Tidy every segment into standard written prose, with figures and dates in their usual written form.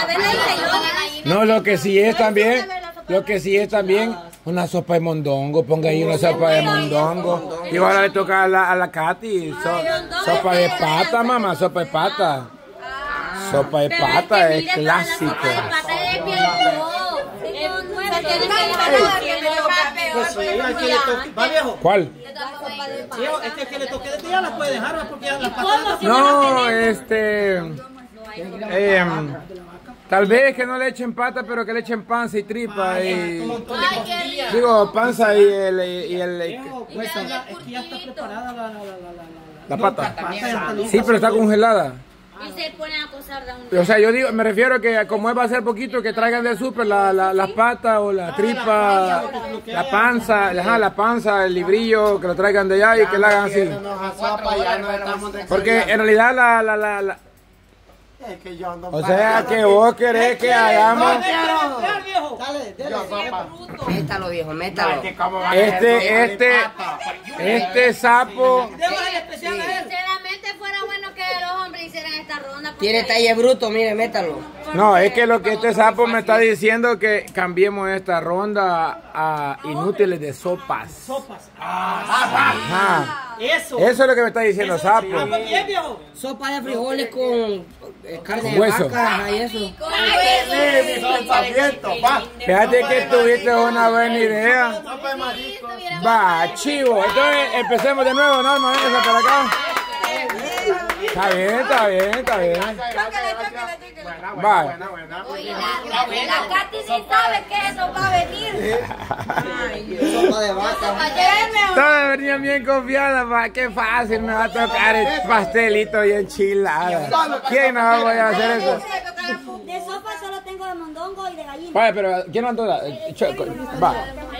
No, lo que sí es también, una sopa de mondongo. Ponga ahí una sopa de mondongo. Y ahora le toca a la Katy. Sopa de pata, mamá, sopa de pata. Sopa de pata es clásico. ¿Cuál? Este que le toque de ya las puede dejar porque ya las patatas. No, tal vez que no le echen pata, pero que le echen panza y tripa. Digo, panza y el Es que ya está preparada la pata. Sí, pero está congelada. Y se ponen a cocer de un... O sea, yo digo, me refiero que como va a ser poquito, que traigan del súper las patas o la tripa, la panza, la panza, el librillo, que lo traigan de allá y que la hagan así. Porque en realidad o sea, que vos querés que hagamos... Métalo, viejo, métalo. Este sapo... Sinceramente fuera bueno que los hombres hicieran esta ronda. Tiene talle bruto, mire, métalo. No, es que lo que este sapo me está diciendo que cambiemos esta ronda a inútiles de sopas. Ajá. Eso es lo que me está diciendo sapo. Sopa de frijoles con carne de hueso. vaca y eso. Fíjate que tuviste una buena idea. Va, chivo. Entonces empecemos de nuevo, Norma, venga para acá. Está bien. Va. La Katy sí sabe que eso va a venir. Sopa de vaca. Todas venían bien confiadas, pa. Qué fácil me va a tocar el pastelito y enchilada. ¿Quién nos va a hacer eso? De sopa solo tengo de mondongo y de gallina. Vaya, pero ¿quién mandó la? Va.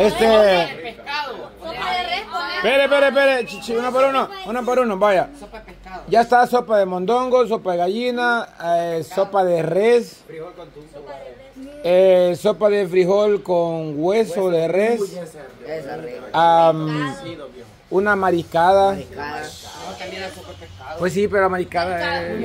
Sopa de res, Espere, uno por uno, vaya. Ya está sopa de mondongo, sopa de gallina, sopa de res, sopa de frijol con hueso de res, una mariscada. Pues sí, pero la mariscada es...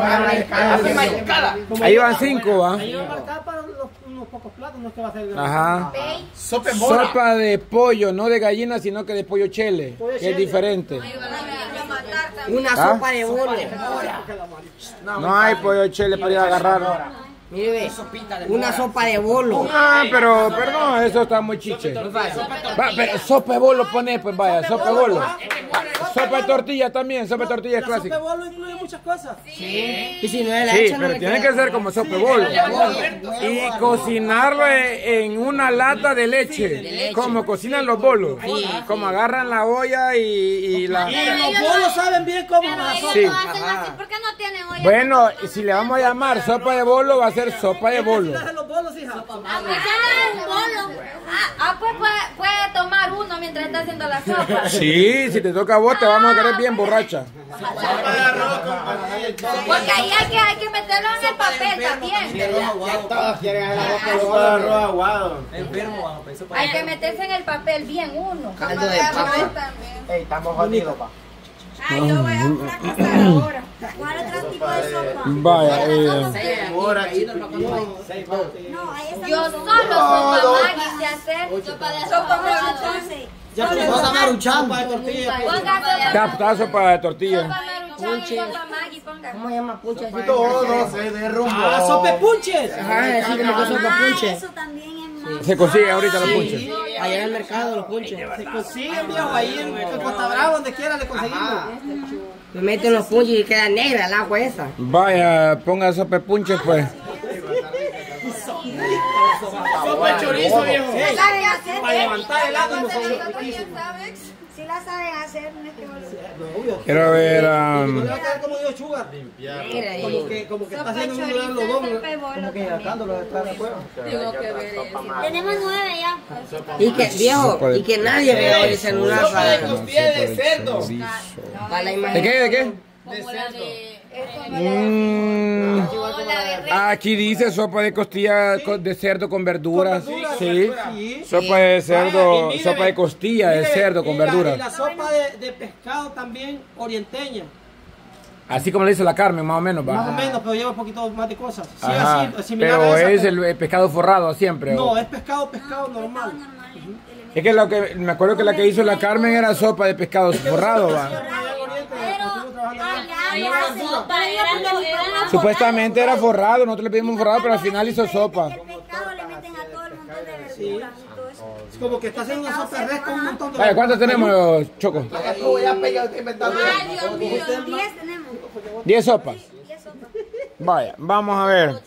Ahí van 5, ¿va? ahí va a marcar para unos pocos platos, no es que va a ser... Ajá. Sopa de pollo, no de gallina, sino que de pollo chele, que es diferente. Una sopa de bolo. No hay pollo chele para ir a agarrar. Mire, ve, una sopa de bolo. Ah, pero no, eso está muy chiche. Va, pero sopa de bolo pone, pues vaya, sopa de bolo. Sopa de tortilla también, sopa de tortilla es clásica. La sopa de bolo incluye muchas cosas. Sí. Y si no es la Sí, hecha, no pero le tiene queda. que ser como sopa de bolo. Y cocinarlo en una lata de leche. Como cocinan los bolos. Como agarran la olla y la... Y los bolos saben bien cómo la sopa. Sí. ¿Por qué no tienen olla? Bueno, si le vamos a llamar sopa de bolo, va a ser sopa de bolo. Los bolos, hija. Un bolo. Pues puede tomar uno mientras está haciendo la sopa. Sí, si te toca a vos, te vamos a querer bien borracha. Porque ahí hay que meterlo en el papel también. Hay que meterse en el papel bien uno. Caldo de papa. Estamos jodidos, pa. Ay, yo voy a fracasar ahora. ¿Cuál otro tipo de sopa? Vaya, Yo solo sopa Maggi sé hacer. Sopa Maggi. Ya vas a maruchan. Sopa de tortilla. está sopa de tortilla. Sopa Maggi, ponga. ¿Cómo se llama punche? Así Todo se derrumbó. Ah, sopa de punches. Ajá, así como que sopa punche. Eso también es más. Se consigue ahorita la puncha. Allá en el mercado los punches. Se consiguen, viejo, ahí en Costa Brava, donde quiera le conseguimos. Le meten los punches y queda negra el agua esa. Vaya, ponga sopa de punches, pues. Sopa de chorizo, viejo. Para levantar el ánimo. Si la saben hacer, no es que no. Quiero ver. No le va a quedar como Dios Sugar. Mira ahí. Como que está haciendo un lugar los dos. Como que hidratándolo detrás de fuego. Tenemos 9 ya. Y que, viejo, y que nadie vea el celular para de cerdo. la ¿De imagen. qué? ¿De qué? Aquí dice sopa de costilla de cerdo con verduras. Sí. Sopa de cerdo, sopa de costilla de cerdo con verduras. Y la sopa de pescado también orienteña. Así como le hizo la Carmen, más o menos, va. Más o menos, pero lleva un poquito más de cosas. Sí, Ajá. así, similar Pero a esa, es el pescado forrado siempre. No, ¿o? es pescado normal. Es que lo que me acuerdo que la que hizo la Carmen era sopa de pescado forrado, va. Supuestamente era forrado, nosotros le pedimos forrado, pero al final hizo sopa. El pescado le meten a todo el montón de verduras y todo eso. Es como que está haciendo una sopa de res con un montón de... Vaya, ¿cuántos tenemos, Choco? Ay, Dios mío, 10 tenemos. 10 sopas. 10 sopas. Vaya, vamos a ver.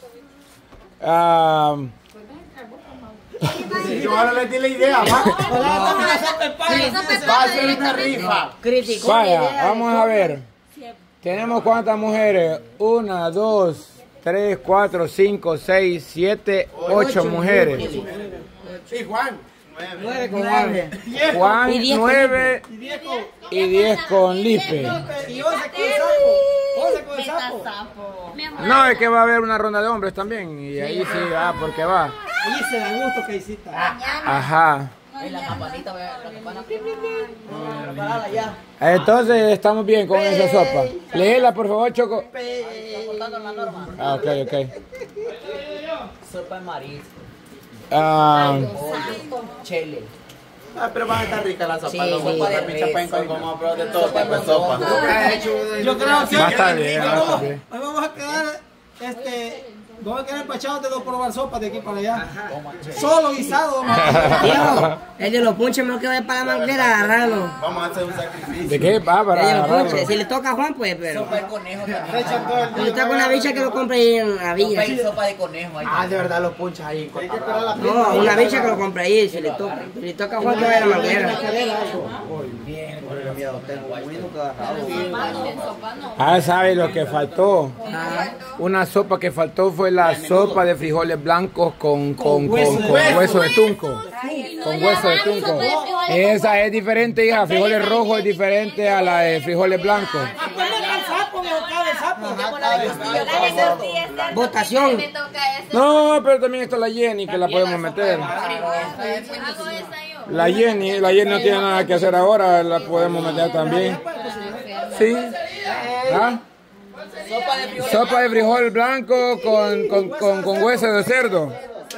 Yo ahora le di la idea, va. Va a hacer una rifa. Criticó. Vaya, vamos a ver. ¿Tenemos cuántas mujeres? 1, 2, 3, 4, 5, 6, 7, 8 mujeres. Sí, Juan. 9 con Juan. Juan, Y 10 9 y 10 con Lipe. Y 11 con el sapo. 11 con el sapo. No, es que va a haber una ronda de hombres también. Y ahí sí, porque va. Ahí se da gusto que hiciste. Ajá. La campanita, la campana. Preparada ya. Entonces estamos bien con esa sopa. Léela, por favor, Choco. Está contando la norma. Ah, ok. Sopa de marisco. Chile. Pero va a estar rica la sopa. Sí, No sí, sopa de sí, pichapenco sí. como pero de todo tipo de sopa. Yo creo que... Va a estar bien, va a estar bien. Hoy vamos a quedar, vamos a quedar empachados de no probar sopa de aquí para allá. Solo guisado. Viejo, el de los punches me lo que va para la manguera a agarrarlo. Vamos a hacer un sacrificio. ¿De qué? Va El de para los agarrarlo. punches, si le toca a Juan, pues, pero. Sopa de conejo también. Si le toca una bicha que lo compre ahí en la villa. Sopa de conejo. Ahí Ah, de verdad los punchas ahí. No, una bicha que lo compre ahí, si le toca. Si le toca a Juan, que vaya a la manguera. ¿Sabe lo que faltó? Una sopa que faltó fue la sopa de frijoles blancos con hueso de tunco. Con hueso de tunco. Esa es diferente, hija. Frijoles rojos es diferente a la de frijoles blancos. Votación. No, pero también está la Jenny que la podemos meter. La Jenny no tiene nada que hacer ahora, la podemos meter también. Sí. ¿Ah? Sopa de frijol blanco con hueso de cerdo.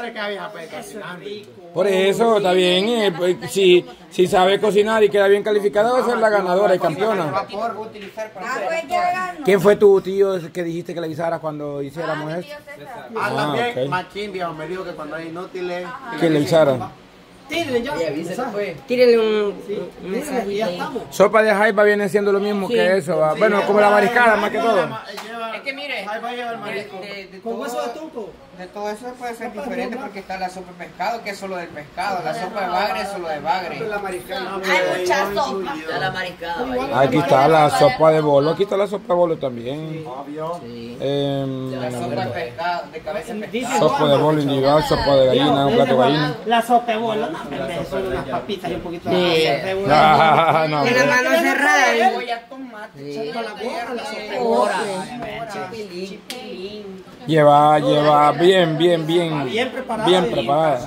Por eso está bien, si sabe cocinar y queda bien calificada va a ser la ganadora y campeona. ¿Quién fue tu tío que dijiste que le avisaras cuando hiciéramos esto? También ok. Machín, viejo, me dijo que cuando hay inútiles... Que le avisara. Tírenle ya. Tírenle un mensajito ahí. Sopa de jaiba viene siendo lo mismo que eso, va. Bueno, como la mariscada más que todo. Es que mire, Con hueso de tunco. de todo eso puede ser diferente porque está la sopa de pescado, que es solo del pescado, la sopa de bagre es solo de bagre. Hay mucha sopa. Ya la mariscada. Aquí está la sopa de bolo, aquí está la sopa de bolo también. La sopa de pescado, de cabeza de pescado. Sopa de bolo individual, sopa de gallina, un plato de gallina. La sopa de bolo, son unas papitas y un poquito Sí. de Ah, no. Con la mano cerrada. Cebolla, tomate, Lleva bien preparada.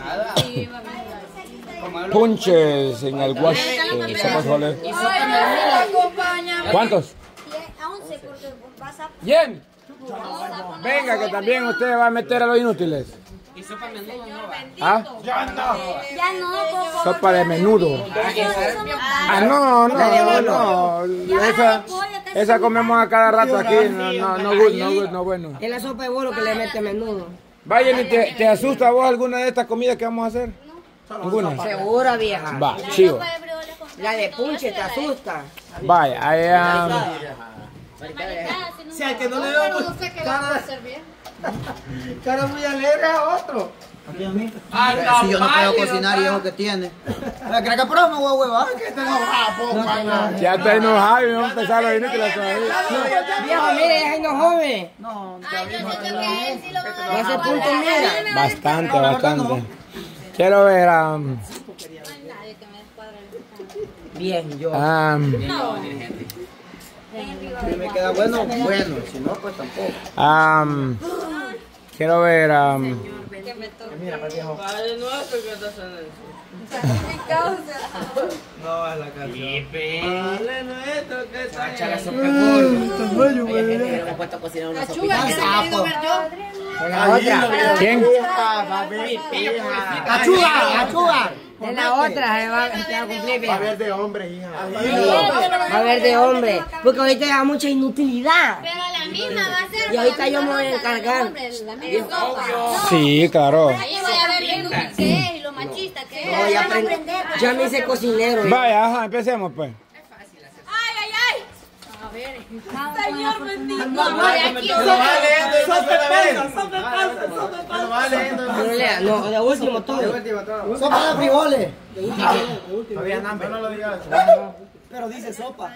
Punches en el wash. Sopa de frijoles. ¿Cuántos? A 11 porque vas a... Bien. Venga, que también usted va a meter a los inútiles. ¿Ah? Ya no, por Sopa de menudo. Ah, no. Esa comemos a cada rato aquí. No, bueno. Es la sopa de bolo que le mete menudo. Vaya, ¿te asusta a vos alguna de estas comidas que vamos a hacer? ¿Alguna? Segura, vieja. Va, chivo. La de punche te asusta. Vaya, ahí, Si al que no le veo cara muy alegre a otro. Si yo no puedo cocinar y es lo que tiene. ¿Crees que prueba me voy a huevar? Que te enojas, ya está enojado y vamos a empezar los inútiles todavía. Viejo, mire, es no joven. No, Ay, yo siento que él sí lo va a Ese punto, mira. Bastante. Quiero ver Bien, yo. si me queda bueno, si no, pues tampoco. Quiero ver a... Que me toque. Padre nuestro que estás en el Mi causa. No, es la canción. Padre nuestro que estás en el sopa me he puesto a cocinar una sopita de sapo. Con la otra. ¿Quién? ¡Achuga! De la otra, se va a cumplir. Va a haber de hombre, hija. Va a haber de hombre. Porque ahorita hay mucha inutilidad. Pero la misma va a ser. Y ahorita yo me voy a encargar. La misma sopa. Sí, claro. Ahí voy a ver lo inútil que es y lo machista que es. No, ya me hice cocinero. Vaya, ajá, empecemos pues. Ay. A ver. Señor bendito. Me lo va leyendo eso otra vez. Me lo va leyendo. No lea, no, de último todo. ¡Sopa de frijoles! Todavía no lo digas. Pero dice sopa.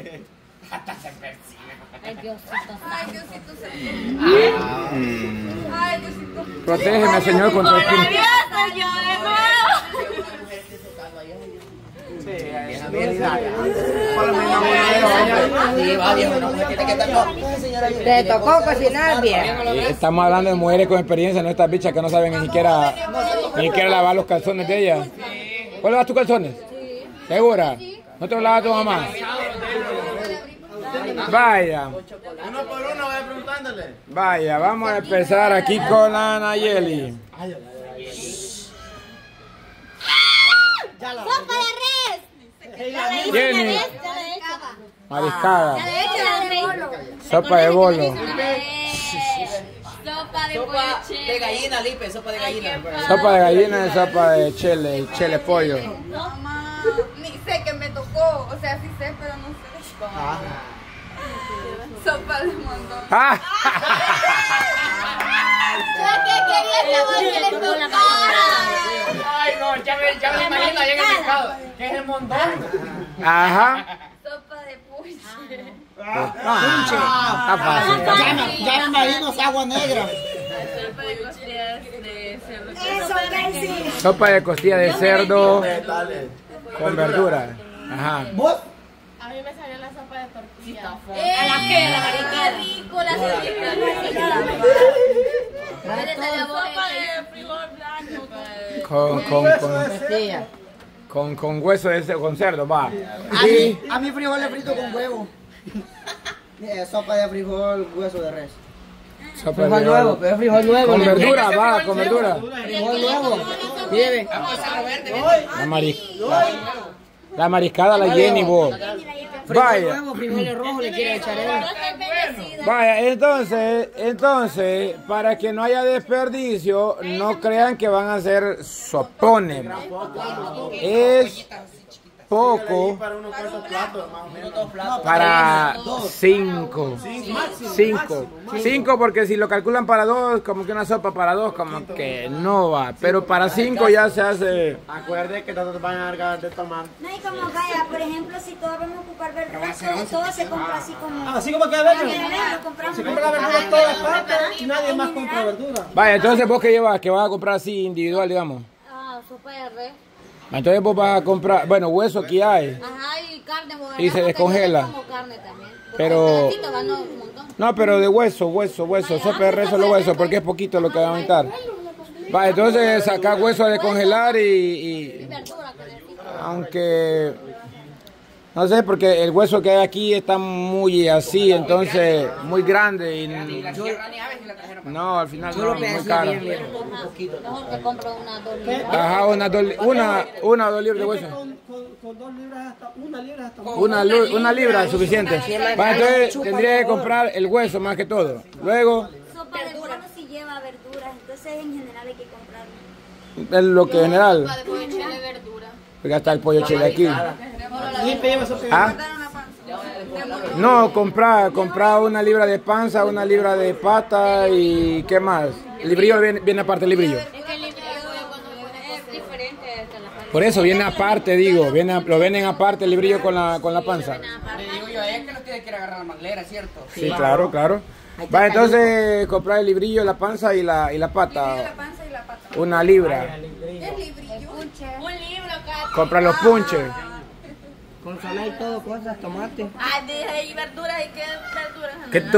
Ay, Diosito. Ay, Diosito. Protégeme, Señor, contra el espíritu. Nerviosa yo de nuevo. Te tocó cocinar bien. Estamos hablando de mujeres con experiencia, no estas bichas que no saben ni siquiera lavar los calzones de ellas. ¿Cuál lavas tus calzones? ¿Segura? ¿No te los lavas tu mamá? Vaya. Uno por uno, vaya preguntándole. Vaya, vamos a empezar aquí con la Nayeli. Sopa de res. Jenny, mariscada. Ya le he hecho la de bolo. Sopa de bolo. Sopa de pollo. De gallina, Lipe, sopa de gallina. Sopa de gallina y sopa de chile pollo. Mamá, ni sé que me tocó. O sea, sí sé, pero no sé. Sopa de mondongo. ¡Ah! Yo que quería saber que le tocara. Ay, no, ya me imagino allá en el mercado. ¿Qué es el mondongo? Ajá. Sopa de puche. Está fácil. Ya me imagino esa agua negra. Sopa de costillas de cerdo. Sopa de costilla de cerdo con verdura. Ajá. ¿Vos? A mí me salió la sopa de tortilla. ¿A la qué? Qué rico la cebollita. Sopa de frijol blanco. Con hueso de con cerdo, va. A mí frijoles fritos con huevo. Sopa de frijol, hueso de res. Sopa de Frijol nuevo, pero frijol nuevo. con verdura, va, con verdura. Frijol nuevo. Lleve. La mariscada, la Jenny, vos. Frijol Vaya. nuevo, frijoles rojos le quiere echar él. Vaya, entonces, para que no haya desperdicio, no crean que van a ser sopones. Es poco Para unos cuantos platos, más o menos. para 5. 5 porque si lo calculan para 2, como que una sopa para 2, como que no va. Pero para 5 ya se hace... Acuerde que todos van a cargar de tomar. No, y como vaya, por ejemplo, si todos vamos a ocupar verduras, todo se compra así como... Así como que a ver, Lo compramos. se compra la verdura todas partes y nadie más compra verdura. Vaya, entonces vos que llevas, que vas a comprar así individual, digamos. Ah, sopa de res. Entonces vos vas a comprar, bueno, hueso aquí hay. Ajá, y carne. Y se descongela. Como carne también. Pero... Un pedacito ganó un montón. No, pero de hueso, sopa de res solo hueso, porque es poquito lo que va a aumentar. Va, entonces sacar hueso de congelar y Verdura que necesito. aunque no sé, porque el hueso que hay aquí está muy así, entonces muy grande y no, al final no, muy caro. Mejor que compro una 2 libras. Ajá, una o 2 libras de hueso. Con 2 libras hasta 1 libra hasta Una libra es suficiente. Va, entonces tendría que comprar el hueso más que todo. Luego Sopa de bolo si lleva verduras, entonces en general hay que comprarlo. es lo que general, Sopa de pollo chile verdura. porque hasta el pollo chile aquí. Lipe, lleva sopa. ¿Ah? No, comprar una libra de panza, una libra de pata y ¿qué más? El librillo viene aparte el librillo. Es que el libro es diferente de la panza. Por eso viene aparte, digo, lo venden aparte el librillo con la panza. Le digo yo a ella que no tiene que ir a agarrar la manguera, ¿cierto? Sí, claro. Va, entonces comprar el librillo, la panza y la pata. Una libra. Un libro acá. Comprar los punches. Consomé y todo, cosas, tomate. Ay, dije, y verduras, ¿y qué verduras? ¿Qué tú?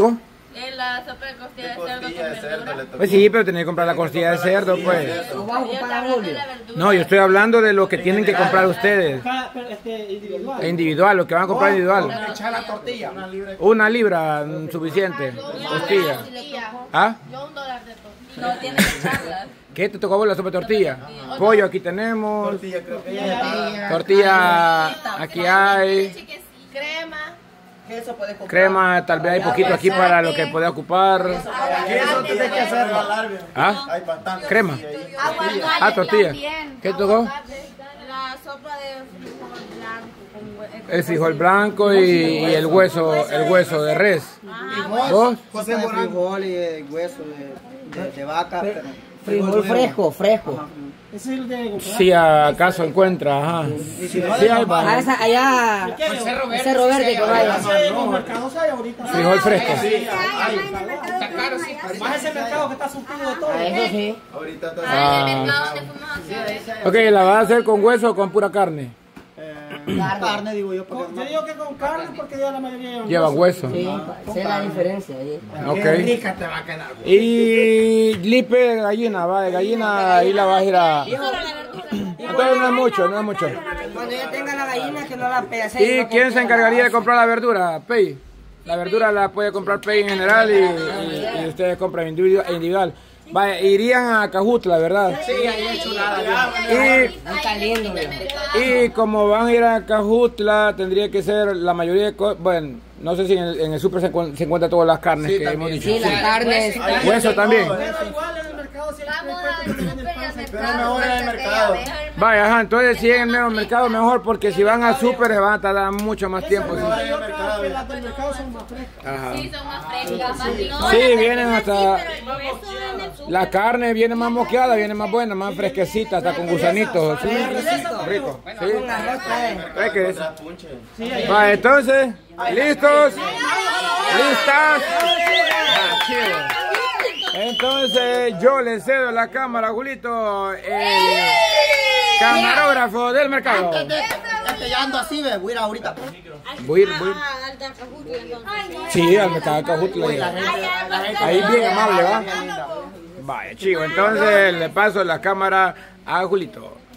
La sopa de costilla de cerdo con verdura. Pues sí, pero tenés que comprar la costilla de cerdo, pues. ¿No vas a ocupar a Julio? No, yo estoy hablando de lo que tienen que comprar ustedes. Individual. Individual, lo que van a comprar individual. Echar la tortilla. 1 libra, suficiente. Costilla. ¿Ah? Yo $1 de tortilla. No tiene que echarlas. ¿Qué te tocó a vos la sopa de tortilla? Pollo aquí tenemos. Tortilla, creo que ya está. Tortilla aquí hay. Crema. Queso puedes comprar. Crema, tal vez hay poquito aquí para lo que puede ocupar. Queso tienes que hacerlo. ¿Ah? Hay bastante. Crema. Aguacate Ah, tortilla. también. ¿Qué tocó? La sopa de frijol blanco. El frijol blanco y el hueso de res. ¿Vos? José frijol y hueso de vaca. Pero Frijol fresco, fresco. Ese lo tiene que comprar. Si acaso encuentra, ajá. Sí, hay Ah, varios. esa, allá, Cerro Verde que vaya. En los mercados hay ahorita. Frijol fresco. Más ese mercado que está surtido de todo. A eso sí. Ahorita está. Ah, en el mercado donde fuimos a Ok, ¿la vas a hacer con hueso o con pura carne? Carne, digo yo. Porque Yo digo que con carne porque ya la mayoría Lleva hueso. Sí, sé la diferencia ahí. Ok. Y lipe de gallina, va, de gallina ahí la vas a ir a... Entonces no es mucho, no es mucho. Cuando ya tenga la gallina, que no la pedacee. ¿Y quién se encargaría de comprar la verdura? Pei. La verdura la puede comprar Pei en general y ustedes compran individual. Vaya, irían a Cajutla, ¿verdad? sí, ahí hay chulada. Está lindo, Y como van a ir a Cajutla, tendría que ser la mayoría de cosas. Bueno, no sé si en el súper se encuentran todas las carnes que hemos dicho. Sí, las carnes. Hueso también. Pero igual en el mercado siempre Vamos al súper y al Pero mercado. mejor en el mercado. Vaya, ajá, entonces si en el mismo mercado mejor, porque si van al súper se van a tardar mucho más tiempo. Sí, yo creo que las del mercado son más frescas. ajá. Sí, son más frescas, más no, Sí, las vienen verduras hasta... sí, pero el hueso en el súper. La carne viene más mosqueada, viene más buena, más fresquecita, hasta con gusanitos. Sí, rico. Sí. ¿Ves que es? Va, entonces, ¿listos? ¿Listas? Ah, chido. Entonces, yo le cedo la cámara a Julito, el camarógrafo del mercado. Ya ando así, ve, voy a ir ahorita. Voy a ir. Sí, al mercado de Cajutla. Ahí bien amable, ¿va? Vaya, chico, entonces le paso la cámara a Julito.